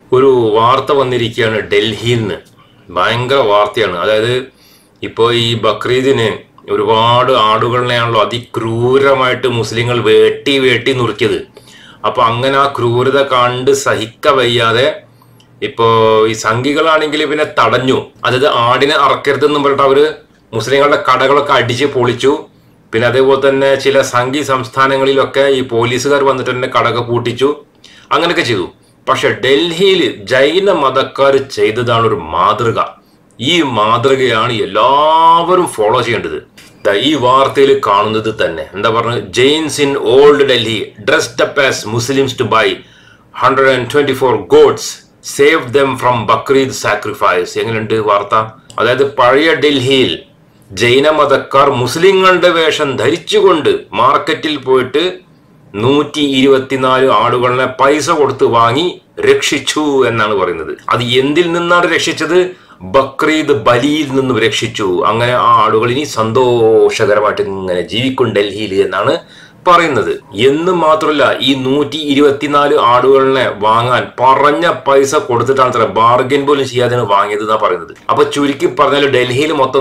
ഒരു വാർത്ത വന്നിരിക്കുകയാണ് ഡൽഹിയിൽ നിന്ന്. ഭയങ്കര വാർത്തയാണ്. അതായത് ഇപ്പോൾ ഈ ബക്രീദിന് ഒരുപാട് ആടുകളിനെയാണല്ലോ അതിക്രൂരമായിട്ട് മുസ്ലിങ്ങൾ വെട്ടി നുറുക്കിയത്. അപ്പൊ അങ്ങനെ ആ ക്രൂരത കണ്ട് സഹിക്ക വയ്യാതെ ഇപ്പോ ഈ സംഘികളാണെങ്കിൽ പിന്നെ തടഞ്ഞു. അതായത് ആടിനെ അറക്കരുതെന്നും പറഞ്ഞിട്ട് അവര് മുസ്ലിങ്ങളുടെ കടകളൊക്കെ അടിച്ച് പൊളിച്ചു. പിന്നെ അതേപോലെ തന്നെ ചില സംഘി സംസ്ഥാനങ്ങളിലൊക്കെ ഈ പോലീസുകാർ വന്നിട്ട് തന്നെ കടക പൂട്ടിച്ചു. അങ്ങനെയൊക്കെ ചെയ്തു. പക്ഷെ ഡൽഹിയിൽ ജൈന മതക്കാർ ചെയ്തതാണ് ഒരു മാതൃക. ഈ മാതൃകയാണ് എല്ലാവരും ഫോളോ ചെയ്യേണ്ടത്. ഈ വാർത്തയിൽ കാണുന്നത് തന്നെ എന്താ പറഞ്ഞത്, Jains in Old Delhi dressed up as Muslims to buy 124 goats save them from Bakrid sacrifice. എങ്ങനെയുണ്ട് വാർത്ത? അതായത് പഴയ ഡൽഹിയിൽ ജൈന മതക്കാർ മുസ്ലിങ്ങളുടെ വേഷം ധരിച്ചുകൊണ്ട് മാർക്കറ്റിൽ പോയിട്ട് 124 ആടുകളെ പൈസ കൊടുത്ത് വാങ്ങി രക്ഷിച്ചു എന്നാണ് പറയുന്നത്. അത് എന്തിൽ നിന്നാണ് രക്ഷിച്ചത്? ബക്രീദ് ബലിയിൽ നിന്നും രക്ഷിച്ചു. അങ്ങനെ ആ ആടുകൾ ഇനി സന്തോഷകരമായിട്ട് ഇങ്ങനെ ജീവിക്കും ഡൽഹിയിൽ എന്നാണ് പറയുന്നത്. എന്ന് മാത്രമല്ല, ഈ 124 ആടുകളിനെ വാങ്ങാൻ പറഞ്ഞ പൈസ കൊടുത്തിട്ടാണ് അത്ര, ബാർഗൻ പോലും ചെയ്യാതെയാണ് വാങ്ങിയത് എന്നാ പറയുന്നത്. അപ്പൊ ചുരുക്കി പറഞ്ഞാൽ ഡൽഹിയിൽ മൊത്തം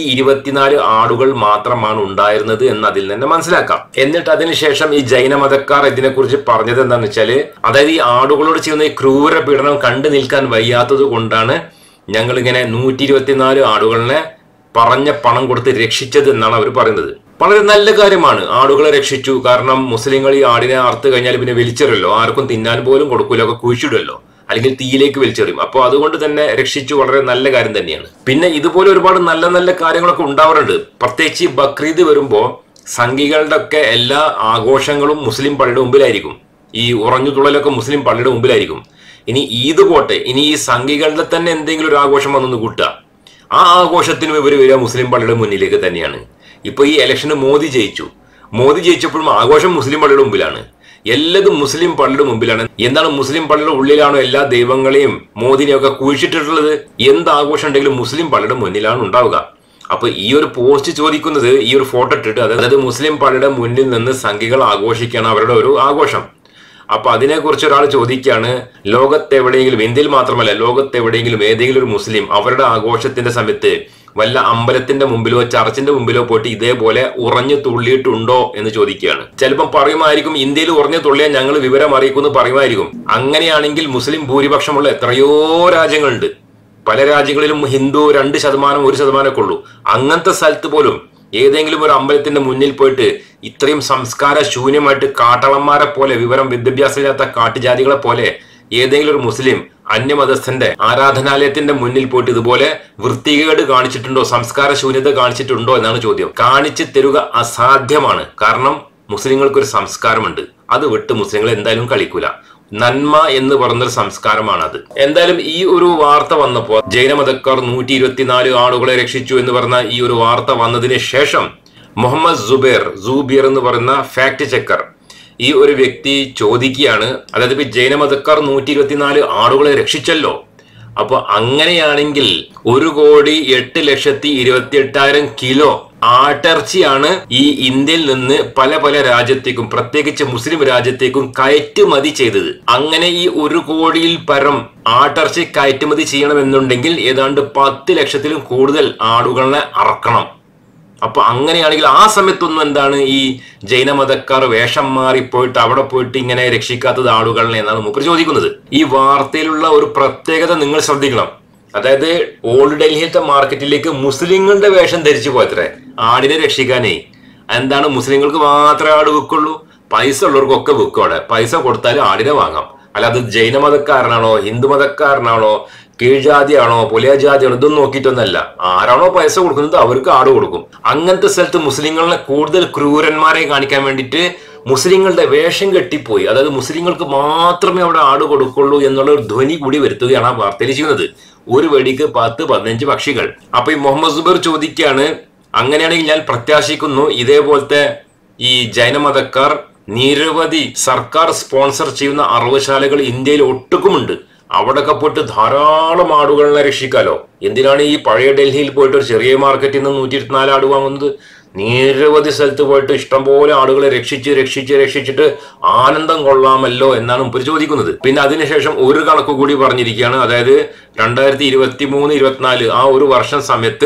124 ആടുകൾ മാത്രമാണ് ഉണ്ടായിരുന്നത് എന്ന് അതിൽ തന്നെ മനസ്സിലാക്കാം. എന്നിട്ട് അതിനുശേഷം ഈ ജൈന മതക്കാർ ഇതിനെക്കുറിച്ച് പറഞ്ഞത് എന്താണെന്ന് വെച്ചാല്, അതായത് ഈ ആടുകളോട് ചെയ്യുന്ന ഈ ക്രൂര പീഡനം കണ്ടു നിൽക്കാൻ വയ്യാത്തത് കൊണ്ടാണ് ഞങ്ങൾ ഇങ്ങനെ 124 ആടുകളിനെ പറഞ്ഞ പണം കൊടുത്ത് രക്ഷിച്ചത് എന്നാണ് അവർ പറയുന്നത്. വളരെ നല്ല കാര്യമാണ്, ആടുകളെ രക്ഷിച്ചു. കാരണം മുസ്ലിങ്ങൾ ഈ ആടിനെ അറുത്ത് കഴിഞ്ഞാൽ പിന്നെ വലിച്ചെറിയല്ലോ, ആർക്കും തിന്നാൻ പോലും കൊടുക്കൂല, ഒക്കെ കുഴിച്ചിടുമല്ലോ, അല്ലെങ്കിൽ തീയിലേക്ക് വലിച്ചെറിയും. അപ്പോൾ അതുകൊണ്ട് തന്നെ രക്ഷിച്ചു, വളരെ നല്ല കാര്യം തന്നെയാണ്. പിന്നെ ഇതുപോലെ ഒരുപാട് നല്ല നല്ല കാര്യങ്ങളൊക്കെ ഉണ്ടാവാറുണ്ട്. പ്രത്യേകിച്ച് ബക്രീദ് വരുമ്പോൾ സംഘികളുടെ ഒക്കെ എല്ലാ ആഘോഷങ്ങളും മുസ്ലിം പള്ളിയുടെ മുമ്പിലായിരിക്കും. ഈ ഉറഞ്ഞു തുള്ളലൊക്കെ മുസ്ലിം പള്ളിയുടെ മുമ്പിലായിരിക്കും. ഇനി ഈദ് പോട്ടെ, ഇനി ഈ സംഘികളുടെ തന്നെ എന്തെങ്കിലും ഒരു ആഘോഷം വന്നൊന്ന് കൂട്ടുക, ആ ആഘോഷത്തിനും ഇവർ വരിക മുസ്ലിം പള്ളിയുടെ മുന്നിലേക്ക് തന്നെയാണ്. ഇപ്പൊ ഈ ഇലക്ഷന് മോദി ജയിച്ചപ്പോഴും ആഘോഷം മുസ്ലിം പള്ളിയുടെ മുമ്പിലാണ്. എല്ലാതും മുസ്ലിം പള്ളിയുടെ മുമ്പിലാണ്. എന്താണ്, മുസ്ലിം പള്ളിയുടെ ഉള്ളിലാണോ എല്ലാ ദൈവങ്ങളെയും മോദിനെയൊക്കെ കുഴിച്ചിട്ടിട്ടുള്ളത്? എന്ത് ആഘോഷം ഉണ്ടെങ്കിലും മുസ്ലിം പള്ളിയുടെ മുന്നിലാണ് ഉണ്ടാവുക. അപ്പൊ ഈ ഒരു പോസ്റ്റ് ചോദിക്കുന്നത്, ഈ ഒരു ഫോട്ടോ ഇട്ടിട്ട്, അതായത് മുസ്ലിം പള്ളിയുടെ മുന്നിൽ നിന്ന് സംഘികൾ ആഘോഷിക്കുകയാണ് അവരുടെ ഒരു ആഘോഷം. അപ്പൊ അതിനെക്കുറിച്ച് ഒരാൾ ചോദിക്കുകയാണ്, ലോകത്തെവിടെയെങ്കിലും, ഇന്ത്യയിൽ മാത്രമല്ല ലോകത്തെവിടെയെങ്കിലും ഏതെങ്കിലും ഒരു മുസ്ലിം അവരുടെ ആഘോഷത്തിന്റെ സമയത്ത് വല്ല അമ്പലത്തിന്റെ മുമ്പിലോ ചർച്ചിന്റെ മുമ്പിലോ പോയിട്ട് ഇതേപോലെ ഉറഞ്ഞു തുള്ളിയിട്ടുണ്ടോ എന്ന് ചോദിക്കുകയാണ്. ചിലപ്പം പറയുമായിരിക്കും, ഇന്ത്യയിൽ ഉറഞ്ഞു തുള്ളിയാൽ ഞങ്ങൾ വിവരം അറിയിക്കുമെന്ന് പറയുമായിരിക്കും. അങ്ങനെയാണെങ്കിൽ മുസ്ലിം ഭൂരിപക്ഷമുള്ള എത്രയോ രാജ്യങ്ങളുണ്ട്. പല രാജ്യങ്ങളിലും ഹിന്ദു 2%, 1% ഒക്കെ ഉള്ളൂ. അങ്ങനത്തെ സ്ഥലത്ത് പോലും ഏതെങ്കിലും ഒരു അമ്പലത്തിന്റെ മുന്നിൽ പോയിട്ട് ഇത്രയും സംസ്കാര ശൂന്യമായിട്ട് കാട്ടളന്മാരെ പോലെ, വിദ്യാഭ്യാസമില്ലാത്ത കാട്ടുജാതികളെ പോലെ ഏതെങ്കിലും ഒരു മുസ്ലിം അന്യമതസ്ഥന്റെ ആരാധനാലയത്തിന്റെ മുന്നിൽ പോയിട്ട് ഇതുപോലെ വൃത്തികേട് കാണിച്ചിട്ടുണ്ടോ, സംസ്കാര ശൂന്യത കാണിച്ചിട്ടുണ്ടോ എന്നാണ് ചോദ്യം. കാണിച്ചു തരുക അസാധ്യമാണ്. കാരണം മുസ്ലിങ്ങൾക്കൊരു സംസ്കാരമുണ്ട്, അത് വിട്ട് മുസ്ലിങ്ങൾ എന്തായാലും കളിക്കൂല. നന്മ എന്ന് പറഞ്ഞൊരു സംസ്കാരമാണ് അത്. എന്തായാലും ഈ ഒരു വാർത്ത വന്നപ്പോൾ ജൈനമതക്കാർ 124 ആളുകളെ രക്ഷിച്ചു എന്ന് പറഞ്ഞ ഈ ഒരു വാർത്ത വന്നതിന് ശേഷം മുഹമ്മദ് സൂബിയർ എന്ന് പറയുന്ന ഫാക്ട് ചെക്കർ, ഈ ഒരു വ്യക്തി ചോദിക്കുകയാണ്, അതായത് ഇപ്പൊ ജൈനമതക്കാർ 124 ആളുകളെ രക്ഷിച്ചല്ലോ, അപ്പൊ അങ്ങനെയാണെങ്കിൽ 1,08,28,000 കിലോ ആട്ടിറച്ചിയാണ് ഈ ഇന്ത്യയിൽ നിന്ന് പല രാജ്യത്തേക്കും, പ്രത്യേകിച്ച് മുസ്ലിം രാജ്യത്തേക്കും കയറ്റുമതി ചെയ്തത്. അങ്ങനെ ഈ 1 കോടിയിൽ പരം ആട്ടിറച്ചി കയറ്റുമതി ചെയ്യണമെന്നുണ്ടെങ്കിൽ ഏതാണ്ട് 10 ലക്ഷത്തിലും കൂടുതൽ ആടുകളെ അറക്കണം. അപ്പൊ അങ്ങനെയാണെങ്കിൽ ആ സമയത്തൊന്നും എന്താണ് ഈ ജൈനമതക്കാർ വേഷം മാറിപ്പോയിട്ട് അവിടെ പോയിട്ട് ഇങ്ങനെ രക്ഷിക്കാത്തത് ആടുകളെ എന്നാണ് മൂപ്പർ ചോദിക്കുന്നത്. ഈ വാർത്തയിലുള്ള ഒരു പ്രത്യേകത നിങ്ങൾ ശ്രദ്ധിക്കണം. അതായത് ഓൾഡ് ഡൽഹിയിലത്തെ മാർക്കറ്റിലേക്ക് മുസ്ലിങ്ങളുടെ വേഷം ധരിച്ചു പോയത്രേ ആടിനെ രക്ഷിക്കാനേ. എന്താണ്, മുസ്ലിങ്ങൾക്ക് മാത്രമേ ആട് വിൽക്കുള്ളൂ, പൈസ ഉള്ളവർക്കൊക്കെ വിൽക്കും. അവിടെ പൈസ കൊടുത്താലും ആടിനെ വാങ്ങാം. അല്ലാതെ ജൈനമതക്കാരനാണോ, ഹിന്ദു മതക്കാരനാണോ, കീഴ്ജാതിയാണോ, പുലിയ ജാതിയാണോ, ഇതൊന്നും നോക്കിയിട്ടൊന്നല്ല. ആരാണോ പൈസ കൊടുക്കുന്നത് അവർക്ക് ആട് കൊടുക്കും. അങ്ങനത്തെ സ്ഥലത്ത് മുസ്ലിങ്ങളെ കൂടുതൽ ക്രൂരന്മാരെ കാണിക്കാൻ വേണ്ടിയിട്ട് മുസ്ലിങ്ങളുടെ വേഷം കെട്ടിപ്പോയി. അതായത് മുസ്ലിങ്ങൾക്ക് മാത്രമേ അവിടെ ആട് കൊടുക്കുള്ളൂ എന്നുള്ള ഒരു ധ്വനി കൂടി വരുത്തുകയാണ് ആ വാർത്തയിൽ ചെയ്യുന്നത്. ഒരു വെടിക്ക് 10-15 പക്ഷികൾ. അപ്പൊ ഈ മുഹമ്മദ് സുബൈർ ചോദിക്കുകയാണ്, അങ്ങനെയാണെങ്കിൽ ഞാൻ പ്രത്യാശിക്കുന്നു ഇതേപോലത്തെ ഈ ജൈനമതക്കാർ നിരവധി സർക്കാർ സ്പോൺസർ ചെയ്യുന്ന അറവുശാലകൾ ഇന്ത്യയിൽ ഒട്ടുക്കുമുണ്ട്. അവിടെയൊക്കെ പോയിട്ട് ധാരാളം ആടുകളെ രക്ഷിക്കാലോ. എന്തിനാണ് ഈ പഴയ ഡൽഹിയിൽ പോയിട്ട് ഒരു ചെറിയ മാർക്കറ്റിൽ നിന്ന് 124 ആട് വാങ്ങുന്നത്? നിരവധി സ്ഥലത്ത് പോയിട്ട് ഇഷ്ടംപോലെ ആളുകളെ രക്ഷിച്ചിട്ട് ആനന്ദം കൊള്ളാമല്ലോ എന്നാണ് മുമ്പ് ചോദിക്കുന്നത്. പിന്നെ അതിനുശേഷം ഒരു കണക്ക് കൂടി പറഞ്ഞിരിക്കുകയാണ്. അതായത് 2023-24 ആ ഒരു വർഷം സമയത്ത്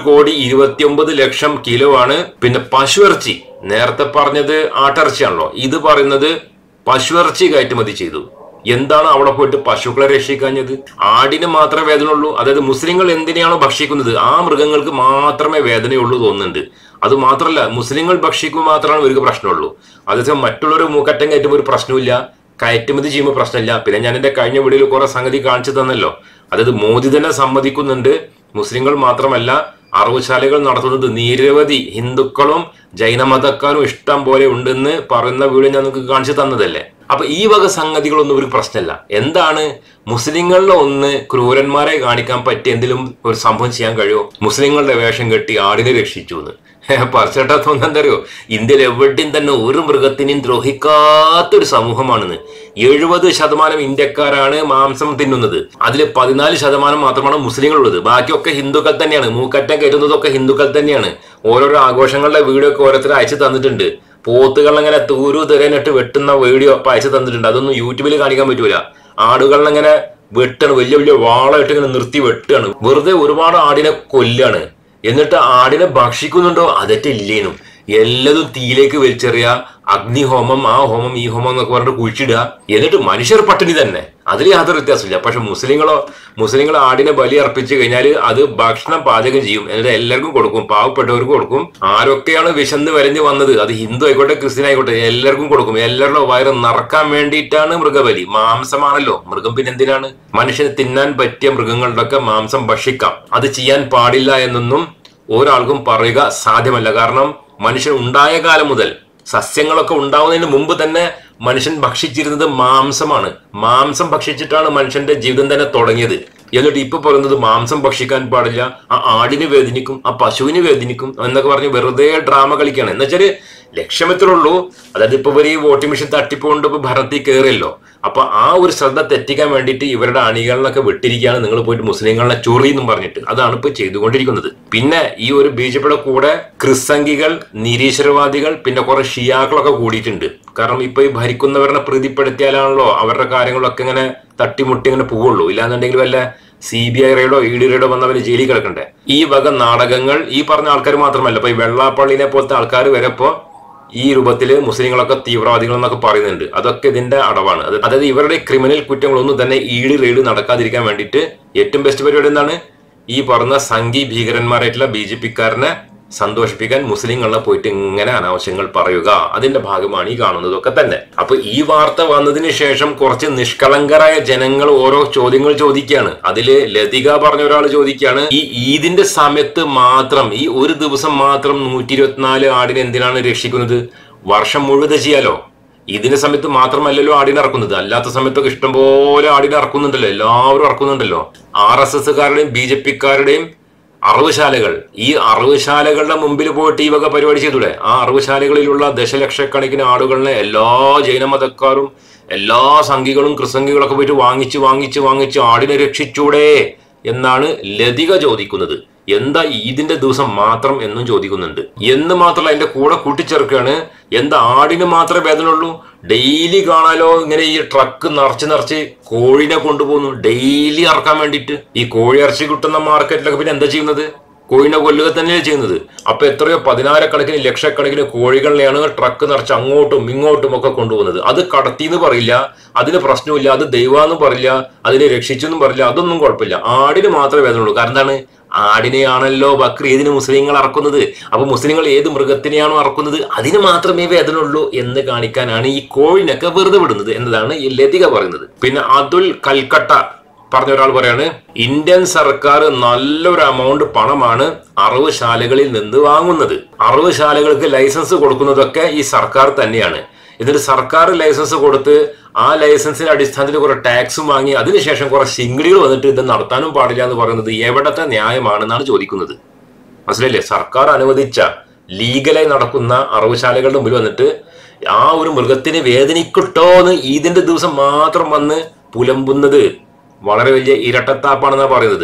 1,29,00,000 കിലോ ആണ് പിന്നെ പശുവിറച്ചി. നേരത്തെ പറഞ്ഞത് ആട്ടിറച്ചിയാണല്ലോ, ഇത് പറയുന്നത് പശുവിറച്ചി കയറ്റുമതി ചെയ്തു. എന്താണ് അവിടെ പോയിട്ട് പശുക്കളെ രക്ഷിക്കാഞ്ഞത്? ആടിന് മാത്രമേ വേദനയുള്ളൂ. അതായത് മുസ്ലിങ്ങൾ എന്തിനാണോ ഭക്ഷിക്കുന്നത് ആ മൃഗങ്ങൾക്ക് മാത്രമേ വേദനയുള്ളൂ തോന്നുന്നുണ്ട്. അത് മാത്രമല്ല, മുസ്ലിങ്ങൾ ഭക്ഷിക്കുമ്പോൾ മാത്രമാണ് ഇവർക്ക് പ്രശ്നമുള്ളൂ. അതേസമയം മറ്റുള്ളവർ മൂക്കറ്റം കയറ്റുമ്പോൾ ഒരു പ്രശ്നമില്ല, കയറ്റുമതി ചെയ്യുമ്പോൾ പ്രശ്നമില്ല. പിന്നെ ഞാൻ എന്റെ കഴിഞ്ഞ വീഡിയോയിൽ കുറെ സംഗതി കാണിച്ചു തന്നല്ലോ. അതായത് മോദി തന്നെ സമ്മതിക്കുന്നുണ്ട്, മുസ്ലിങ്ങൾ മാത്രമല്ല അറവുശാലകൾ നടത്തുന്നത് നിരവധി ഹിന്ദുക്കളും ജൈനമതക്കാരും ഇഷ്ടം പോലെ ഉണ്ടെന്ന് പറയുന്ന വീഡിയോ ഞാൻ നിങ്ങൾക്ക് കാണിച്ചു തന്നതല്ലേ. അപ്പൊ ഈ വക സംഗതികളൊന്നും ഒരു പ്രശ്നമല്ല. എന്താണ് മുസ്ലിങ്ങളിലെ ഒന്ന് ക്രൂരന്മാരെ കാണിക്കാൻ പറ്റിയ എന്തെങ്കിലും ഒരു സംഭവം ചെയ്യാൻ കഴിയുമോ? മുസ്ലിങ്ങളുടെ വേഷം കെട്ടി ആടിനെ രക്ഷിച്ചു എന്ന് പറിച്ചിട്ടാ തോന്നുന്നത് എന്താ അറിയോ? ഇന്ത്യയിൽ എവിടെയും തന്നെ ഒരു മൃഗത്തിനെയും ദ്രോഹിക്കാത്തൊരു സമൂഹമാണെന്ന്. 70% ഇന്ത്യക്കാരാണ് മാംസം തിന്നുന്നത്. അതിൽ 14% മാത്രമാണ് മുസ്ലിങ്ങളുള്ളത്. ബാക്കിയൊക്കെ ഹിന്ദുക്കൾ തന്നെയാണ്. മൂക്കറ്റം കയറ്റുന്നതൊക്കെ ഹിന്ദുക്കൾ തന്നെയാണ്. ഓരോരോ ആഘോഷങ്ങളുടെ വീഡിയോ ഒക്കെ ഓരോരുത്തർ അയച്ചു തന്നിട്ടുണ്ട്. പോത്തുകളങ്ങനെ തിരനിട്ട് വെട്ടുന്ന വീഡിയോ ഒക്കെ അയച്ചു തന്നിട്ടുണ്ട്. അതൊന്നും യൂട്യൂബിൽ കാണിക്കാൻ പറ്റൂല. ആടുകളങ്ങനെ വെട്ടാണ്, വലിയ വലിയ വാളായിട്ട് ഇങ്ങനെ നിർത്തി വെട്ടാണ്. വെറുതെ ഒരുപാട് ആടിനെ കൊല്ലാണ്. എന്നിട്ട് ആടിനെ ഭക്ഷിക്കുന്നുണ്ടോ? അതൊറ്റില്ലേനും. എല്ലാതും തീയിലേക്ക് വലിച്ചെറിയ, അഗ്നിഹോമം, ആ ഹോമം ഈ ഹോമം എന്നൊക്കെ പറഞ്ഞിട്ട് കുഴിച്ചിടുക. എന്നിട്ട് മനുഷ്യർ പട്ടിണി തന്നെ. അതിൽ യാതൊരു വ്യത്യാസമില്ല. പക്ഷെ മുസ്ലിങ്ങൾ ആടിനെ ബലി അർപ്പിച്ചു കഴിഞ്ഞാൽ അത് ഭക്ഷണം പാചകം ചെയ്യും. എന്നിട്ട് എല്ലാവർക്കും കൊടുക്കും, പാവപ്പെട്ടവർക്ക് കൊടുക്കും. ആരൊക്കെയാണ് വിശന്ന് വരഞ്ഞ് വന്നത്, അത് ഹിന്ദു ആയിക്കോട്ടെ ക്രിസ്ത്യൻ ആയിക്കോട്ടെ, എല്ലാവർക്കും കൊടുക്കും. എല്ലാവരുടെ വയറ് നിറക്കാൻ വേണ്ടിയിട്ടാണ് മൃഗബലി. മാംസമാണല്ലോ മൃഗം, പിന്നെ എന്തിനാണ്? മനുഷ്യന് തിന്നാൻ പറ്റിയ മൃഗങ്ങളുടെ ഒക്കെ മാംസം ഭക്ഷിക്കാം. അത് ചെയ്യാൻ പാടില്ല എന്നൊന്നും ഒരാൾക്കും പറയുക സാധ്യമല്ല. കാരണം മനുഷ്യൻ ഉണ്ടായ കാലം മുതൽ, സസ്യങ്ങളൊക്കെ ഉണ്ടാവുന്നതിന് മുമ്പ് തന്നെ മനുഷ്യൻ ഭക്ഷിച്ചിരുന്നത് മാംസമാണ്. മാംസം ഭക്ഷിച്ചിട്ടാണ് മനുഷ്യന്റെ ജീവിതം തന്നെ തുടങ്ങിയത്. എന്നിട്ട് ഇപ്പൊ പറയുന്നത് മാംസം ഭക്ഷിക്കാൻ പാടില്ല, ആ ആടിന് വേദനിക്കും, ആ പശുവിന് വേദനിക്കും എന്നൊക്കെ പറഞ്ഞ് വെറുതെ ഡ്രാമ കളിക്കുകയാണ്. എന്ന് വെച്ചാല് ലക്ഷ്യമെത്രയുള്ളൂ. അതായത് ഇപ്പൊ ഇവർ ഈ വോട്ടിംഗ് മെഷീൻ തട്ടിപ്പോണ്ട് ഇപ്പൊ ഭരണത്തിൽ കയറിയല്ലോ. അപ്പൊ ആ ഒരു ശ്രദ്ധ തെറ്റിക്കാൻ വേണ്ടിയിട്ട് ഇവരുടെ അണികളിലൊക്കെ വിട്ടിരിക്കുകയാണ്, നിങ്ങൾ പോയിട്ട് മുസ്ലിങ്ങളെ ചൊറി എന്നും പറഞ്ഞിട്ട്. അതാണ് ഇപ്പൊ ചെയ്തുകൊണ്ടിരിക്കുന്നത്. പിന്നെ ഈ ഒരു ബിജെപിയുടെ കൂടെ ക്രിസ്സംഗികൾ, നിരീശ്വരവാദികൾ, പിന്നെ കുറെ ഷിയാക്കളൊക്കെ കൂടിയിട്ടുണ്ട്. കാരണം ഇപ്പൊ ഈ ഭരിക്കുന്നവരെ പ്രീതിപ്പെടുത്തിയാലാണല്ലോ അവരുടെ കാര്യങ്ങളൊക്കെ ഇങ്ങനെ തട്ടിമുട്ടി ഇങ്ങനെ പോവുള്ളൂ. ഇല്ലാന്നുണ്ടെങ്കിൽ വല്ല CBI റെയ്ഡോ ED റെയ്ഡോ വന്നവര് ജയിലിൽ കിടക്കണ്ടേ. ഈ വക നാടകങ്ങൾ ഈ പറഞ്ഞ ആൾക്കാർ മാത്രമല്ല, ഇപ്പൊ ഈ വെള്ളാപ്പള്ളിനെ പോലത്തെ ആൾക്കാർ വരെ ഇപ്പോ ഈ രൂപത്തില് മുസ്ലിങ്ങളൊക്കെ തീവ്രവാദികൾ എന്നൊക്കെ പറയുന്നുണ്ട്. അതൊക്കെ ഇതിന്റെ അടവാണ്. അതായത് ഇവരുടെ ക്രിമിനൽ കുറ്റങ്ങളൊന്നും തന്നെ ED റെയ്ഡ് നടക്കാതിരിക്കാൻ വേണ്ടിയിട്ട് ഏറ്റവും ബെസ്റ്റ് പരിപാടി എന്താണ്? ഈ പറഞ്ഞ സംഘി ഭീകരന്മാരായിട്ടുള്ള BJP-ക്കാരനെ സന്തോഷിപ്പിക്കാൻ മുസ്ലിങ്ങളെ പോയിട്ട് ഇങ്ങനെ അനാവശ്യങ്ങൾ പറയുക. അതിന്റെ ഭാഗമാണ് ഈ കാണുന്നതൊക്കെ തന്നെ. അപ്പൊ ഈ വാർത്ത വന്നതിന് ശേഷം കുറച്ച് നിഷ്കളങ്കരായ ജനങ്ങൾ ഓരോ ചോദ്യങ്ങൾ ചോദിക്കുകയാണ്. അതില് ലതിക പറഞ്ഞ ഒരാൾ ചോദിക്കുകയാണ്, ഈ ഈദിന്റെ സമയത്ത് മാത്രം, ഈ ഒരു ദിവസം മാത്രം 124 ആടിനെ എന്തിനാണ് രക്ഷിക്കുന്നത്? വർഷം മുഴുവൻ ചെയ്യാലോ. ഇതിന്റെ സമയത്ത് മാത്രമല്ലല്ലോ ആടിനെ ഇറക്കുന്നത്. അല്ലാത്ത സമയത്തൊക്കെ ഇഷ്ടംപോലെ ആടിനെ ഇറക്കുന്നുണ്ടല്ലോ, എല്ലാവരും ഇറക്കുന്നുണ്ടല്ലോ. RSSകാരുടെയും BJP-ക്കാരുടെയും അറവുശാലകൾ. ഈ അറവുശാലകളുടെ മുമ്പിൽ പോയിട്ട് ഈ വക പരിപാടി ചെയ്തൂടെ? ആ അറവുശാലകളിലുള്ള ദശലക്ഷക്കണക്കിന് ആടുകളെ എല്ലാ ജൈനമതക്കാരും, എല്ലാ സംഘികളും ക്രിസംഘികളൊക്കെ പോയിട്ട് വാങ്ങിച്ച് ആടിനെ രക്ഷിച്ചൂടെ എന്നാണ് ലതിക ചോദിക്കുന്നത്. എന്താ ഈദിന്റെ ദിവസം മാത്രം എന്നും ചോദിക്കുന്നുണ്ട്. എന്ന് മാത്രമല്ല അതിന്റെ കൂടെ കൂട്ടിച്ചേർക്കുകയാണ്, എന്താ ആടിന് മാത്രമേ വേദനയുള്ളൂ? ഡെയിലി കാണാലോ ഇങ്ങനെ ഈ ട്രക്ക് നിറച്ച് കോഴിനെ കൊണ്ടുപോകുന്നു ഡെയിലി ഇറക്കാൻ വേണ്ടിയിട്ട്. ഈ കോഴി ഇറച്ചി കിട്ടുന്ന മാർക്കറ്റിലൊക്കെ പിന്നെ എന്താ ചെയ്യുന്നത്? കോഴിനെ കൊല്ലുക തന്നെയാണ് ചെയ്യുന്നത്. അപ്പൊ എത്രയോ 10,000-കണക്കിന് ലക്ഷക്കണക്കിന് കോഴികളെയാണ് ട്രക്ക് നിറച്ച് അങ്ങോട്ടും ഇങ്ങോട്ടും ഒക്കെ കൊണ്ടുപോകുന്നത്. അത് കടത്തിന്ന് പറയില്ല, അതിന് പ്രശ്നമില്ല, അത് ദൈവാന്നും പറയില്ല, അതിനെ രക്ഷിച്ചെന്നും പറയില്ല, അതൊന്നും കുഴപ്പമില്ല. ആടിന് മാത്രമേ വേദനയുള്ളൂ. കാരണം എന്താണ്? ആടിനെയാണല്ലോ ബക്രീദിന് മുസ്ലിങ്ങൾ ഇറക്കുന്നത്. അപ്പൊ മുസ്ലിങ്ങൾ ഏത് മൃഗത്തിനെയാണോ ഇറക്കുന്നത് അതിന് മാത്രമേ വേദനയുള്ളൂ എന്ന് കാണിക്കാനാണ് ഈ കോഴിനൊക്കെ വെറുതെ വിടുന്നത് എന്നതാണ് ഈ ലതിക പറയുന്നത്. പിന്നെ അതുൽ കൽക്കട്ട പറഞ്ഞ ഒരാൾ പറയാണ്, ഇന്ത്യൻ സർക്കാർ നല്ലൊരു എമൗണ്ട് പണമാണ് അറവുശാലകളിൽ നിന്ന് വാങ്ങുന്നത്. അറവുശാലകൾക്ക് ലൈസൻസ് കൊടുക്കുന്നതൊക്കെ ഈ സർക്കാർ തന്നെയാണ്. എന്നിട്ട് സർക്കാർ ലൈസൻസ് കൊടുത്ത് ആ ലൈസൻസിന്റെ അടിസ്ഥാനത്തിൽ കുറെ ടാക്സും വാങ്ങി അതിനുശേഷം കുറെ ശിങ്കിടികൾ വന്നിട്ട് ഇത് നടത്താനും പാടില്ല എന്ന് പറയുന്നത് എവിടത്തെ ന്യായമാണെന്നാണ് ചോദിക്കുന്നത്. മനസ്സിലല്ലേ? സർക്കാർ അനുവദിച്ച ലീഗലായി നടക്കുന്ന അറവുശാലകളുടെ മുമ്പിൽ വന്നിട്ട് ആ ഒരു മൃഗത്തിന് വേദനിക്കട്ടോ എന്ന് ഈദിന്റെ ദിവസം മാത്രം വന്ന് പുലമ്പുന്നത് വളരെ വലിയ ഇരട്ടത്താപ്പാണെന്നാണ് പറയുന്നത്.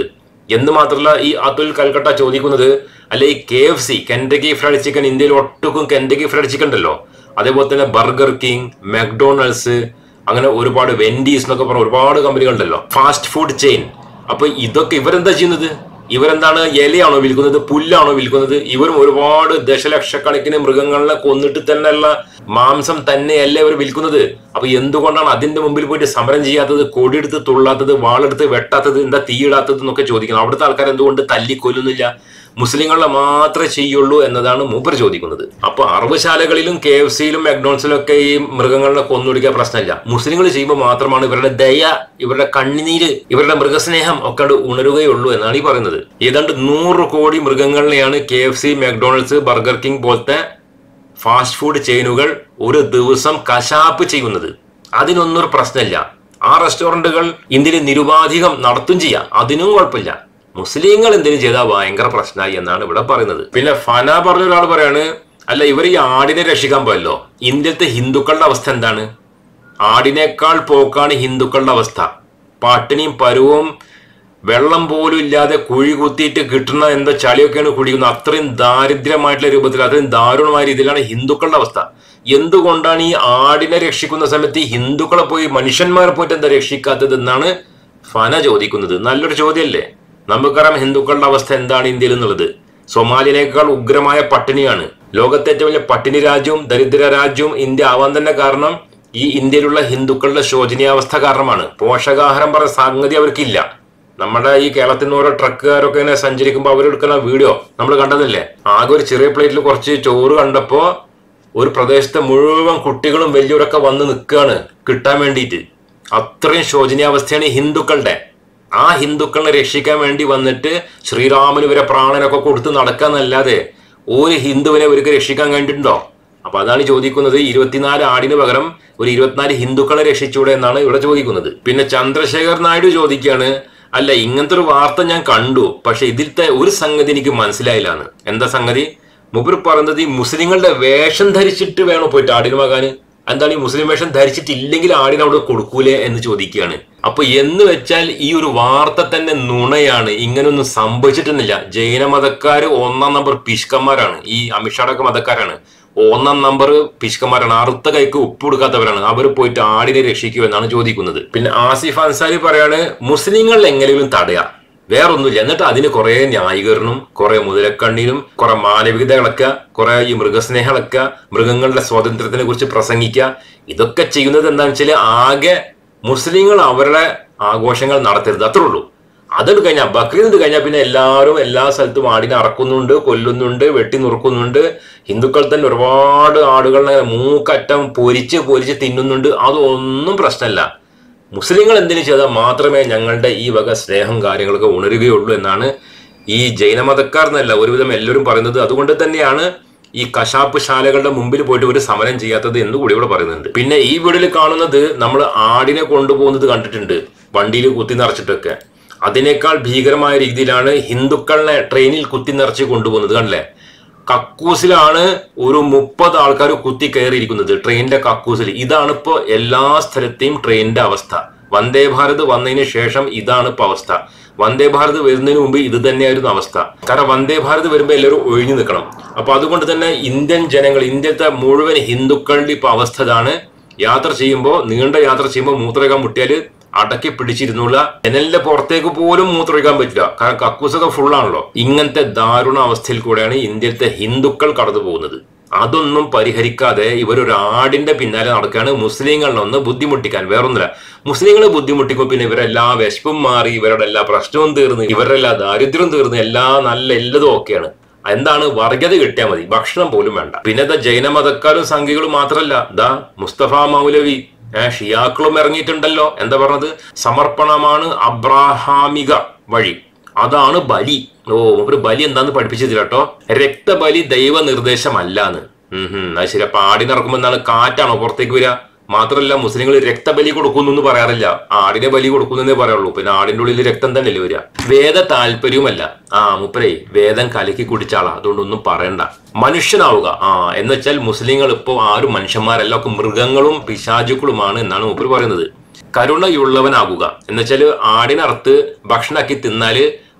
എന്ന് മാത്രമല്ല ഈ അതുൽ കൽക്കട്ട ചോദിക്കുന്നത്, അല്ലെ ഈ KFC കെൻഡക്കി ഫ്രൈഡ് ചിക്കൻ, ഇന്ത്യയിൽ ഒട്ടുക്കും കെൻഡക്കി ഫ്രൈഡ് ചിക്കൻ ഉണ്ടല്ലോ, അതേപോലെ തന്നെ ബർഗർ കിങ്, മെക്ഡൊണാൾഡ്സ്, അങ്ങനെ ഒരുപാട് വെൻഡീസ് എന്നൊക്കെ പറഞ്ഞ ഒരുപാട് കമ്പനികളുണ്ടല്ലോ, ഫാസ്റ്റ് ഫുഡ് ചെയിൻ. അപ്പൊ ഇതൊക്കെ ഇവരെന്താ ചെയ്യുന്നത്? ഇവരെന്താണ്, ഇലയാണോ വിൽക്കുന്നത്, പുല്ലാണോ വിൽക്കുന്നത്? ഇവരും ഒരുപാട് ദശലക്ഷക്കണക്കിന് മൃഗങ്ങളെ കൊന്നിട്ട് തന്നെയുള്ള മാംസം തന്നെയല്ല ഇവർ വിൽക്കുന്നത്. അപ്പൊ എന്തുകൊണ്ടാണ് അതിന്റെ മുമ്പിൽ പോയിട്ട് സമരം ചെയ്യാത്തത്, കൊടിയെടുത്ത് തുള്ളാത്തത്, വാളെടുത്ത് വെട്ടാത്തത്, എന്താ തീയിടാത്തത് എന്നൊക്കെ ചോദിക്കുന്നത്? അവിടുത്തെ ആൾക്കാർ എന്തുകൊണ്ട് തല്ലിക്കൊല്ലുന്നില്ല? മുസ്ലിങ്ങളെ മാത്രമേ ചെയ്യുള്ളൂ എന്നതാണ് മൂപ്പർ ചോദിക്കുന്നത്. അപ്പൊ അറബുശാലകളിലും KFCയിലും മെക്ഡോണൽസിലും ഒക്കെ ഈ മൃഗങ്ങളെ കൊന്നൊടുക്കുക പ്രശ്നമില്ല. മുസ്ലിങ്ങൾ ചെയ്യുമ്പോൾ മാത്രമാണ് ഇവരുടെ ദയ, ഇവരുടെ കണ്ണുനീര്, ഇവരുടെ മൃഗസ്നേഹം ഒക്കെ ഉണരുകയുള്ളൂ എന്നാണ് ഈ പറയുന്നത്. ഏതാണ്ട് 100 കോടി മൃഗങ്ങളിലെയാണ് KFC, മെക്ഡോണൽഡ്സ്, ബർഗർ കിങ് പോലത്തെ ഫാസ്റ്റ് ഫുഡ് ചെയിനുകൾ ഒരു ദിവസം കശാപ്പ് ചെയ്യുന്നത്. അതിനൊന്നും ഒരു പ്രശ്നമില്ല. ആ റെസ്റ്റോറന്റുകൾ ഇന്ത്യയിൽ നിരുപാധികം നടത്തും ചെയ്യാം, അതിനും കുഴപ്പമില്ല. മുസ്ലിങ്ങൾ എന്തെങ്കിലും ചെയ്താൽ ഭയങ്കര പ്രശ്നമായി എന്നാണ് ഇവിടെ പറയുന്നത്. പിന്നെ ഫന പറഞ്ഞ ഒരാൾ പറയാണ്, അല്ല ഇവർ ഈ ആടിനെ രക്ഷിക്കാൻ പോയല്ലോ, ഇന്ത്യത്തെ ഹിന്ദുക്കളുടെ അവസ്ഥ എന്താണ്? ആടിനേക്കാൾ പോക്കാണ് ഹിന്ദുക്കളുടെ അവസ്ഥ. പട്ടിണിയും പരുവും വെള്ളം പോലും ഇല്ലാതെ കുഴി കുത്തിയിട്ട് കിട്ടുന്ന എന്താ ചളിയൊക്കെയാണ് കുടിക്കുന്നത്. അത്രയും ദാരിദ്ര്യമായിട്ടുള്ള രൂപത്തിൽ, അത്രയും ദാരുണമായ രീതിയിലാണ് ഹിന്ദുക്കളുടെ അവസ്ഥ. എന്തുകൊണ്ടാണ് ഈ ആടിനെ രക്ഷിക്കുന്ന സമയത്ത് ഈ ഹിന്ദുക്കളെ പോയി, മനുഷ്യന്മാരെ പോയിട്ട് എന്താ രക്ഷിക്കാത്തത് എന്നാണ് ഫന ചോദിക്കുന്നത്. നല്ലൊരു ചോദ്യമല്ലേ? നമുക്കറിയാം ഹിന്ദുക്കളുടെ അവസ്ഥ എന്താണ് ഇന്ത്യയിൽ എന്നുള്ളത്. സൊമാലിയനേക്കാൾ ഉഗ്രമായ പട്ടിണിയാണ്. ലോകത്തെ ഏറ്റവും വലിയ പട്ടിണി രാജ്യവും ദരിദ്ര രാജ്യവും ഇന്ത്യ ആവാൻ തന്നെ കാരണം ഈ ഇന്ത്യയിലുള്ള ഹിന്ദുക്കളുടെ ശോചനീയാവസ്ഥ കാരണമാണ്. പോഷകാഹാരം പറഞ്ഞ സംഗതി അവർക്കില്ല. നമ്മുടെ ഈ കേരളത്തിൽ നിന്ന് ഓരോ ട്രക്കുകാരൊക്കെ ഇങ്ങനെ സഞ്ചരിക്കുമ്പോൾ അവരെടുക്കുന്ന വീഡിയോ നമ്മൾ കണ്ടതല്ലേ? ആകെ ഒരു ചെറിയ പ്ലേറ്റിൽ കുറച്ച് ചോറ് കണ്ടപ്പോ ഒരു പ്രദേശത്തെ മുഴുവൻ കുട്ടികളും വലിയവരൊക്കെ വന്ന് നിൽക്കുകയാണ് കിട്ടാൻ വേണ്ടിയിട്ട്. അത്രയും ശോചനീയാവസ്ഥയാണ് ഹിന്ദുക്കളുടെ. ആ ഹിന്ദുക്കളെ രക്ഷിക്കാൻ വേണ്ടി വന്നിട്ട് ശ്രീരാമന് ഇവരെ പ്രാണനൊക്കെ കൊടുത്ത് നടക്കാന്നല്ലാതെ ഒരു ഹിന്ദുവിനെ ഇവർക്ക് രക്ഷിക്കാൻ കഴിഞ്ഞിട്ടുണ്ടോ? അപ്പൊ അതാണ് ചോദിക്കുന്നത്. 24 ആടിന് പകരം ഒരു 24 ഹിന്ദുക്കളെ രക്ഷിച്ചൂടെ എന്നാണ് ഇവിടെ ചോദിക്കുന്നത്. പിന്നെ ചന്ദ്രശേഖർ നായിഡു ചോദിക്കുകയാണ്, അല്ല ഇങ്ങനത്തെ ഒരു വാർത്ത ഞാൻ കണ്ടു, പക്ഷെ ഇതിലത്തെ ഒരു സംഗതി എനിക്ക് മനസ്സിലായില്ലാന്ന്. എന്താ സംഗതി? മൂപ്പർ പറയുന്നത് ഈ മുസ്ലിങ്ങളുടെ വേഷം ധരിച്ചിട്ട് വേണോ പോയിട്ട് ആടിന് വാങ്ങാന്? എന്താണ് ഈ മുസ്ലിം വേഷം ധരിച്ചിട്ടില്ലെങ്കിൽ ആടിന് അവിടെ കൊടുക്കൂലേ എന്ന് ചോദിക്കുകയാണ്. അപ്പൊ എന്ന് വെച്ചാൽ ഈ ഒരു വാർത്ത തന്നെ നുണയാണ്. ഇങ്ങനൊന്നും സംഭവിച്ചിട്ടൊന്നുമില്ല. ജൈന മതക്കാര് 1ാം നമ്പർ പിശുക്കന്മാരാണ്. ഈ അമിത്ഷാടൊക്കെ മതക്കാരാണ് 1ാം നമ്പർ പിശുക്കന്മാരാണ്. അറുത്ത കൈക്ക് ഉപ്പ് കൊടുക്കാത്തവരാണ്. അവർ പോയിട്ട് ആടിനെ രക്ഷിക്കൂ എന്നാണ് ചോദിക്കുന്നത്. പിന്നെ ആസിഫ് അൻസാരി പറയാണ്, മുസ്ലിങ്ങൾ എങ്ങനെയും തടയാം, വേറൊന്നുമില്ല. എന്നിട്ട് അതിന് കുറെ ന്യായീകരണവും കുറെ മുതലക്കണ്ണീരും കുറെ മാനവികതകളൊക്കെ കുറെ ഈ മൃഗസ്നേഹങ്ങളൊക്കെ മൃഗങ്ങളുടെ സ്വാതന്ത്ര്യത്തിനെ കുറിച്ച് പ്രസംഗിക്കുക. ഇതൊക്കെ ചെയ്യുന്നത് എന്താണെന്ന് വെച്ചാൽ ആകെ മുസ്ലിങ്ങൾ അവരുടെ ആഘോഷങ്ങൾ നടത്തരുത്, അത്രേ ഉള്ളൂ. അതെടുത്ത് കഴിഞ്ഞാൽ ബക്രീദ് കഴിഞ്ഞാൽ പിന്നെ എല്ലാവരും എല്ലാ സ്ഥലത്തും ആടിനെ അറക്കുന്നുണ്ട്, കൊല്ലുന്നുണ്ട്, വെട്ടി നുറുക്കുന്നുണ്ട്. ഹിന്ദുക്കൾ തന്നെ ഒരുപാട് ആടുകളെ മൂക്കറ്റം പൊരിച്ച് തിന്നുന്നുണ്ട്. അതൊന്നും പ്രശ്നമല്ല. മുസ്ലിങ്ങൾ എന്തിനു ചെയ്താൽ മാത്രമേ ഞങ്ങളുടെ ഈ വക സ്നേഹം കാര്യങ്ങളൊക്കെ ഉണരുകയുള്ളൂ എന്നാണ് ഈ ജൈനമതക്കാർ എന്നല്ല ഒരുവിധം എല്ലാവരും പറയുന്നത്. അതുകൊണ്ട് തന്നെയാണ് ഈ കശാപ്പ് ശാലകളുടെ മുമ്പിൽ പോയിട്ട് ഒരു സമരം ചെയ്യാത്തത് എന്ന് കൂടി ഇവിടെ പറയുന്നുണ്ട്. പിന്നെ ഈ വീഡിയോയിൽ കാണുന്നത് നമ്മൾ ആടിനെ കൊണ്ടുപോകുന്നത് കണ്ടിട്ടുണ്ട്, വണ്ടിയിൽ കുത്തി നിറച്ചിട്ടൊക്കെ. അതിനേക്കാൾ ഭീകരമായ രീതിയിലാണ് ഹിന്ദുക്കളെ ട്രെയിനിൽ കുത്തി നിറച്ച് കൊണ്ടുപോകുന്നത്. കണ്ടില്ലേ? കക്കൂസിലാണ് ഒരു 30 ആൾക്കാർ കുത്തി കയറിയിരിക്കുന്നത് ട്രെയിനിന്റെ കക്കൂസിൽ. ഇതാണ് ഇപ്പോ എല്ലാ സ്ഥലത്തെയും ട്രെയിനിന്റെ അവസ്ഥ. വന്ദേ ഭാരത് വന്നതിന് ശേഷം ഇതാണ് ഇപ്പൊ അവസ്ഥ. വന്ദേ ഭാരത് വരുന്നതിന് മുമ്പ് ഇത് തന്നെയായിരുന്നു അവസ്ഥ. കാരണം വന്ദേ ഭാരത് വരുമ്പോൾ എല്ലാവരും ഒഴിഞ്ഞു നിൽക്കണം. അപ്പൊ അതുകൊണ്ട് തന്നെ ഇന്ത്യൻ ജനങ്ങൾ, ഇന്ത്യത്തെ മുഴുവൻ ഹിന്ദുക്കളുടെ ഇപ്പൊ അവസ്ഥ ഇതാണ്. യാത്ര ചെയ്യുമ്പോൾ, നീണ്ട യാത്ര ചെയ്യുമ്പോൾ മൂത്രമൊഴിക്കാൻ മുട്ടിയാല് അടക്കി പിടിച്ചിരുന്നുള്ള, ജനലിന്റെ പുറത്തേക്ക് പോലും മൂത്രമൊഴിക്കാൻ പറ്റില്ല. കാരണം കക്കൂസൊക്കെ ഫുള്ളാണല്ലോ. ഇങ്ങനത്തെ ദാരുണ അവസ്ഥയിൽ കൂടെയാണ് ഇന്ത്യത്തെ ഹിന്ദുക്കൾ കടന്നു പോകുന്നത്. അതൊന്നും പരിഹരിക്കാതെ ഇവരൊരു ആടിന്റെ പിന്നാലെ നടക്കുകയാണ് മുസ്ലിങ്ങളിലൊന്ന് ബുദ്ധിമുട്ടിക്കാൻ. വേറൊന്നുമില്ല, മുസ്ലിങ്ങളെ ബുദ്ധിമുട്ടിക്കുമ്പോൾ പിന്നെ ഇവരെല്ലാ വിശപ്പും മാറി, ഇവരുടെ എല്ലാ പ്രശ്നവും തീർന്ന്, ഇവരുടെ എല്ലാ ദാരിദ്ര്യവും തീർന്ന്, എല്ലതും ഓക്കെയാണ്. എന്താണ്? വർഗത കിട്ടിയാൽ മതി, ഭക്ഷണം പോലും വേണ്ട. പിന്നെ ജൈനമതക്കാരും സംഘികളും മാത്രമല്ല, മുസ്തഫ മൗലവി ഷിയാക്കളും ഇറങ്ങിയിട്ടുണ്ടല്ലോ. എന്താ പറഞ്ഞത്? സമർപ്പണമാണ് അബ്രാഹാമിക വഴി, അതാണ് ബലി. ഒരു ബലി എന്താന്ന് പഠിപ്പിച്ചതില്ല കേട്ടോ. രക്തബലി ദൈവ നിർദ്ദേശമല്ലാന്ന്. അത് ശരി. അപ്പൊ ആടിനിറക്കുമ്പോ എന്താണ്? കാറ്റാണോ പുറത്തേക്ക് വരിക? മാത്രമല്ല മുസ്ലിങ്ങൾ രക്തബലി കൊടുക്കുന്നു എന്ന് പറയാറില്ല, ആടിനെ ബലി കൊടുക്കുന്നേ പറയുള്ളൂ. പിന്നെ ആടിന്റെ ഉള്ളിൽ രക്തം തന്നെയല്ലേ വരിക. വേദ താല്പര്യവുമല്ല. മൂപ്പരേ വേദം കലക്കി കുടിച്ചാളാ, അതുകൊണ്ടൊന്നും പറയണ്ട. മനുഷ്യനാവുക. എന്നുവെച്ചാൽ മുസ്ലിങ്ങൾ ഇപ്പോ ആരും മനുഷ്യന്മാരല്ല, ഒക്കെ മൃഗങ്ങളും പിശാചുക്കളുമാണ് എന്നാണ് മൂപ്പര് പറയുന്നത്. കരുണയുള്ളവനാകുക എന്നുവെച്ചാൽ ആടിനറുത്ത് ഭക്ഷണമാക്കി തിന്നാല്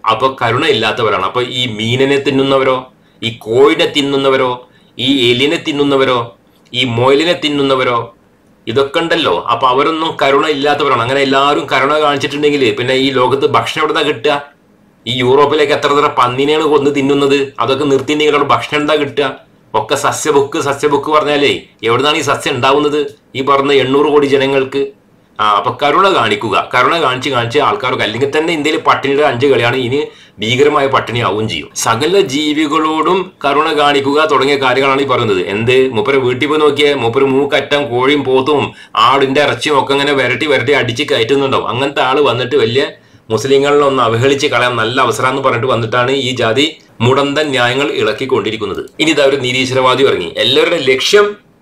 അപ്പൊ കരുണ ഇല്ലാത്തവരാണ്. അപ്പൊ ഈ മീനിനെ തിന്നുന്നവരോ, ഈ കോഴിനെ തിന്നുന്നവരോ, ഈ എലിനെ തിന്നുന്നവരോ, ഈ മൊയലിനെ തിന്നുന്നവരോ, ഇതൊക്കെ ഉണ്ടല്ലോ. അപ്പൊ അവരൊന്നും കരുണ ഇല്ലാത്തവരാണ്. അങ്ങനെ എല്ലാവരും കരുണ കാണിച്ചിട്ടുണ്ടെങ്കിൽ പിന്നെ ഈ ലോകത്ത് ഭക്ഷണം എവിടെ കിട്ടുക? ഈ യൂറോപ്പിലേക്ക് എത്ര പന്നിനെയാണ് കൊന്ന് തിന്നുന്നത്? അതൊക്കെ നിർത്തിയിട്ടുണ്ടെങ്കിൽ ഭക്ഷണം എന്താ കിട്ടുക? ഒക്കെ സസ്യബുക്ക് പറഞ്ഞാലേ എവിടുന്നാണ് ഈ സസ്യം ഉണ്ടാവുന്നത്? ഈ പറഞ്ഞ 800 കോടി ജനങ്ങൾക്ക്. അപ്പൊ കരുണ കാണിക്കുക. കരുണ കാണിച്ച് ആൾക്കാർക്ക്, അല്ലെങ്കിൽ തന്നെ ഇന്ത്യയിൽ പട്ടിണിയുടെ 5 കളിയാണ്, ഇനി ഭീകരമായ പട്ടിണി ആവുകയും ചെയ്യും. സകല ജീവികളോടും കരുണ കാണിക്കുക തുടങ്ങിയ കാര്യങ്ങളാണ് ഈ പറയുന്നത്. എന്ത് മൂപ്പര് വീട്ടിൽ പോയി നോക്കിയേ, മൂപ്പര് മൂക്കറ്റം കോഴിയും പോത്തും ആടിന്റെ ഇറച്ചിയും ഒക്കെ ഇങ്ങനെ വരട്ടി അടിച്ച് കയറ്റുന്നുണ്ടാവും. അങ്ങനത്തെ ആള് വന്നിട്ട് വലിയ മുസ്ലിങ്ങളിലൊന്ന് അവഹേളിച്ച് കളയാൻ നല്ല അവസരം എന്ന് പറഞ്ഞിട്ട് വന്നിട്ടാണ് ഈ ജാതി മുടന്തൻ ന്യായങ്ങൾ ഇളക്കിക്കൊണ്ടിരിക്കുന്നത്. ഇനി ഇതാ ഒരു നിരീശ്വരവാദി ഇറങ്ങി. എല്ലാവരുടെ ലക്ഷ്യം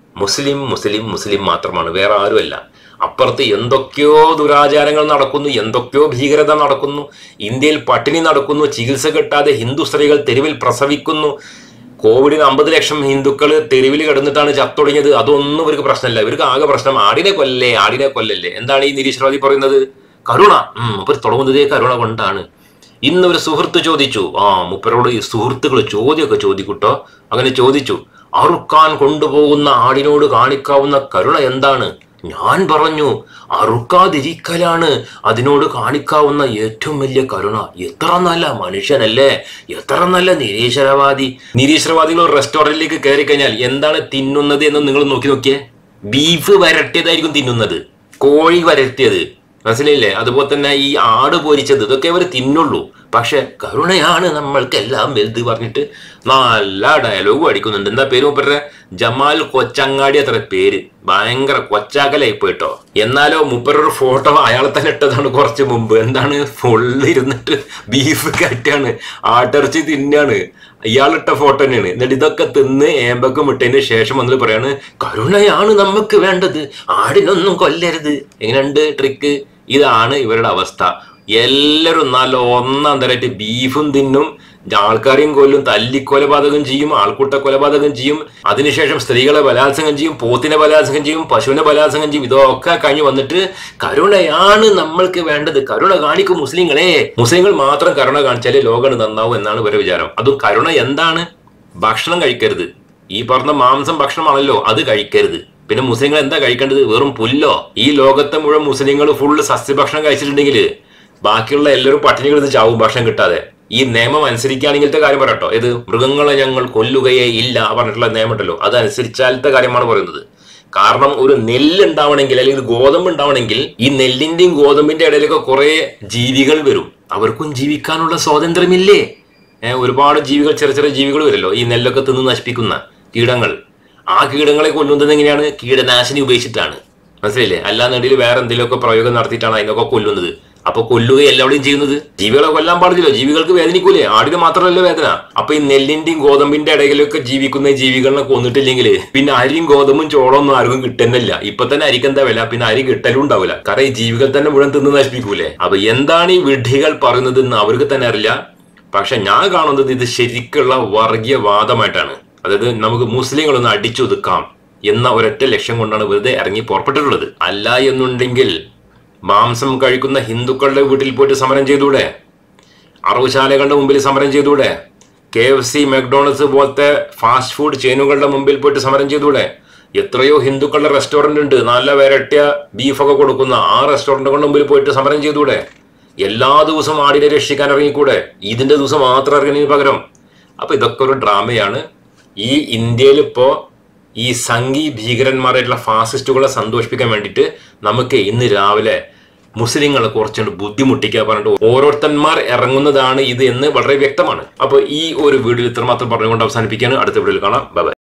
മുസ്ലിം മാത്രമാണ്, വേറെ ആരുമല്ല. അപ്പുറത്ത് എന്തൊക്കെയോ ദുരാചാരങ്ങൾ നടക്കുന്നു, എന്തൊക്കെയോ ഭീകരത നടക്കുന്നു, ഇന്ത്യയിൽ പട്ടിണി നടക്കുന്നു, ചികിത്സ കിട്ടാതെ ഹിന്ദു സ്ത്രീകൾ തെരുവിൽ പ്രസവിക്കുന്നു, കോവിഡിന് 50 ലക്ഷം ഹിന്ദുക്കൾ തെരുവിൽ കിടന്നിട്ടാണ് ചത്തൊടുങ്ങിയത്. അതൊന്നും ഇവർക്ക് പ്രശ്നമല്ല. ഇവർക്ക് ആകെ പ്രശ്നം ആടിനെ കൊല്ലല്ലേ. എന്താണ് ഈ നിരീശ്വരവാദി പറയുന്നത്? കരുണ. ഇവർ തുടങ്ങുന്നതേ കരുണ കൊണ്ടാണ്. ഇന്ന് ഒരു സുഹൃത്ത് ചോദിച്ചു, മുപ്പരോട് ഈ സുഹൃത്തുക്കൾ ചോദ്യമൊക്കെ ചോദിക്കൂട്ടോ. അങ്ങനെ ചോദിച്ചു, അറുക്കാൻ കൊണ്ടുപോകുന്ന ആടിനോട് കാണിക്കാവുന്ന കരുണ എന്താണ്? ഞാൻ പറഞ്ഞു, അറുക്കാതിരിക്കലാണ് അതിനോട് കാണിക്കാവുന്ന ഏറ്റവും വലിയ കരുണ. എത്ര നല്ല മനുഷ്യനല്ലേ, എത്ര നല്ല നിരീശ്വരവാദികൾ ഒരു റെസ്റ്റോറന്റിലേക്ക് കയറി കഴിഞ്ഞാൽ എന്താണ് തിന്നുന്നത് എന്ന് നിങ്ങൾ നോക്കിയേ. ബീഫ് വരട്ടിയതായിരിക്കും തിന്നുന്നത്, കോഴി വരട്ടിയത്, മനസ്സിലായില്ലേ? അതുപോലെ തന്നെ ഈ ആട് പൊരിച്ചത്, ഇതൊക്കെ അവർ തിന്നുള്ളൂ. പക്ഷെ കരുണയാണ് നമ്മൾക്കെല്ലാം വലുത് പറഞ്ഞിട്ട് നല്ല ഡയലോഗും അടിക്കുന്നുണ്ട്. എന്താ പേര് മൂപ്പരുടെ? ജമാൽ കൊച്ചങ്ങാടി അത്ര പേര്. ഭയങ്കര കൊച്ചാക്കലായി പോയിട്ടോ. എന്നാലോ മൂപ്പരൊരു ഫോട്ടോ അയാളെ തന്നെ ഇട്ടതാണ് കുറച്ച് മുമ്പ്. എന്താണ്? ഫുള്ളിരുന്നിട്ട് ബീഫ് കറ്റാണ്, ആട്ടിറച്ചി തിന്നാണ്. ഇയാളിട്ട ഫോട്ടോ തന്നെയാണ്. എന്നിട്ട് ഇതൊക്കെ തിന്ന് ഏമ്പക്കം ഇട്ടതിന് ശേഷം വന്നിട്ട് പറയാണ്, കരുണയാണ് നമുക്ക് വേണ്ടത്, ആടിനൊന്നും കൊല്ലരുത്. എങ്ങനെയുണ്ട് ട്രിക്ക്? ഇതാണ് ഇവരുടെ അവസ്ഥ. എല്ലാവരും നല്ല ഒന്നാം തരമായിട്ട് ബീഫും തിന്നും, ആൾക്കാരെയും കൊല്ലും, തല്ലിക്കൊലപാതകം ചെയ്യും, ആൾക്കൂട്ട കൊലപാതകം ചെയ്യും, അതിനുശേഷം സ്ത്രീകളെ ബലാത്സംഗം ചെയ്യും, പോത്തിനെ ബലാത്സംഗം ചെയ്യും, പശുവിനെ ബലാത്സംഗം ചെയ്യും. ഇതൊക്കെ കഴിഞ്ഞ് വന്നിട്ട് കരുണയാണ് നമ്മൾക്ക് വേണ്ടത്, കരുണ കാണിക്കും മുസ്ലിങ്ങൾ മാത്രം കരുണ കാണിച്ചാലേ ലോകം നന്നാവും എന്നാണ് ഇവരുടെ വിചാരം. അതും കരുണ എന്താണ്? ഭക്ഷണം കഴിക്കരുത്. ഈ പറഞ്ഞ മാംസം ഭക്ഷണമാണല്ലോ, അത് കഴിക്കരുത്. പിന്നെ മുസ്ലിങ്ങൾ എന്താ കഴിക്കേണ്ടത്? വെറും പുല്ലോ. ഈ ലോകത്തെ മുഴുവൻ മുസ്ലിങ്ങൾ ഫുള്ള് സസ്യഭക്ഷണം കഴിച്ചിട്ടുണ്ടെങ്കിൽ ബാക്കിയുള്ള എല്ലാവരും പട്ടിണി കിടന്ന് ചാവും ഭക്ഷണം കിട്ടാതെ. ഈ നിയമം അനുസരിക്കുകയാണെങ്കിലത്തെ കാര്യം പറയട്ടോ. ഇത് മൃഗങ്ങളെ ഞങ്ങൾ കൊല്ലുകയേ ഇല്ല പറഞ്ഞിട്ടുള്ള നിയമം ഉണ്ടല്ലോ, അത് അനുസരിച്ചാലത്തെ കാര്യമാണ് പറയുന്നത്. കാരണം ഒരു നെല്ല് ഉണ്ടാവണമെങ്കിൽ അല്ലെങ്കിൽ ഗോതമ്പ് ഉണ്ടാവണമെങ്കിൽ ഈ നെല്ലിന്റെയും ഗോതമ്പിന്റെ ഇടയിലൊക്കെ കുറെ ജീവികൾ വരും. അവർക്കും ജീവിക്കാനുള്ള സ്വാതന്ത്ര്യമില്ലേ? ഒരുപാട് ജീവികൾ, ചെറിയ ജീവികൾ വരുമല്ലോ, ഈ നെല്ലൊക്കെ തിന്ന് നശിപ്പിക്കുന്ന കീടങ്ങൾ. ആ കീടങ്ങളെ കൊല്ലുന്നത് എങ്ങനെയാണ്? കീടനാശിനി ഉപയോഗിച്ചിട്ടാണ്, മനസ്സിലായില്ലേ? അല്ലാന്നുണ്ടെങ്കിൽ വേറെ എന്തെങ്കിലുമൊക്കെ പ്രയോഗം നടത്തിയിട്ടാണ് അതിനൊക്കെ കൊല്ലുന്നത്. അപ്പൊ കൊല്ലുകയല്ല എവിടെയും ചെയ്യുന്നത്. ജീവികളെ കൊല്ലാൻ പാടില്ലല്ലോ, ജീവികൾക്ക് വേദനിക്കൂലേ? ആടിന് മാത്രമല്ല വേദന. അപ്പൊ ഈ നെല്ലിന്റെയും ഗോതമ്പിന്റെ ഇടയിലൊക്കെ ജീവിക്കുന്ന ജീവികളെ കൊന്നിട്ടില്ലെങ്കിൽ പിന്നെ അരിയും ഗോതമ്പും ചോളമൊന്നും ആർക്കും കിട്ടുന്നില്ല. ഇപ്പൊ തന്നെ അരിക്ക് എന്താ വില, പിന്നെ അരി കിട്ടലും ഉണ്ടാവില്ല. കാരണം ഈ ജീവികൾ തന്നെ മുഴുവൻ തിന്ന് നശിപ്പിക്കൂലേ? അപ്പൊ എന്താണ് ഈ വിഡ്ഢികൾ പറയുന്നത് എന്ന് അവർക്ക് തന്നെ അറിയില്ല. പക്ഷെ ഞാൻ കാണുന്നത് ഇത് ശരിക്കുള്ള വർഗീയവാദമായിട്ടാണ്. അതായത് നമുക്ക് മുസ്ലിങ്ങളൊന്ന് അടിച്ചൊതുക്കാം എന്ന ഒരൊറ്റ ലക്ഷ്യം കൊണ്ടാണ് വെറുതെ ഇറങ്ങി പുറപ്പെട്ടിട്ടുള്ളത്. അല്ല എന്നുണ്ടെങ്കിൽ മാംസം കഴിക്കുന്ന ഹിന്ദുക്കളുടെ വീട്ടിൽ പോയിട്ട് സമരം ചെയ്തൂടെ? അറവുശാലകളുടെ മുമ്പിൽ സമരം ചെയ്തൂടെ? KFC, മെക്ഡോണൾഡ്സ് പോലത്തെ ഫാസ്റ്റ് ഫുഡ് ചെയിനുകളുടെ മുമ്പിൽ പോയിട്ട് സമരം ചെയ്തൂടെ? എത്രയോ ഹിന്ദുക്കളുടെ റെസ്റ്റോറന്റ് ഉണ്ട്, നല്ല വരട്ടിയ ബീഫൊക്കെ കൊടുക്കുന്ന ആ റെസ്റ്റോറന്റുകളുടെ മുമ്പിൽ പോയിട്ട് സമരം ചെയ്തൂടെ? എല്ലാ ദിവസവും ആടിനെ രക്ഷിക്കാൻ ഇറങ്ങിക്കൂടെ? ഇതിന്റെ ദിവസം മാത്രം ഇറങ്ങുന്നതിന് പകരം. അപ്പൊ ഇതൊക്കെ ഒരു ഡ്രാമയാണ്. ഈ ഇന്ത്യയിൽ ഇപ്പോ ഈ സംഘി ഭീകരന്മാരായിട്ടുള്ള ഫാസിസ്റ്റുകളെ സന്തോഷിപ്പിക്കാൻ വേണ്ടിയിട്ട് നമുക്ക് ഇന്ന് രാവിലെ മുസ്ലിങ്ങളെ കുറച്ചുകൊണ്ട് ബുദ്ധിമുട്ടിക്കുക പറഞ്ഞിട്ട് ഓരോരുത്തന്മാർ ഇറങ്ങുന്നതാണ് ഇത് എന്ന് വളരെ വ്യക്തമാണ്. അപ്പൊ ഈ ഒരു വീഡിയോ ഇത്രമാത്രം പറഞ്ഞുകൊണ്ട് അവസാനിപ്പിക്കുകയാണ്. അടുത്ത വീഡിയോയിൽ കാണാം. ബൈ.